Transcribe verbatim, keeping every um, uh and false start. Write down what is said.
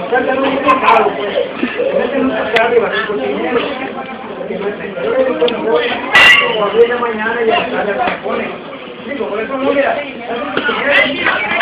Sácalo un pecado, pues. Mételo un pecado y va a ser cocinero. Que no sé, yo le digo, bueno, o a diez de la mañana y a la tarde se pone. Digo, por eso no le hace.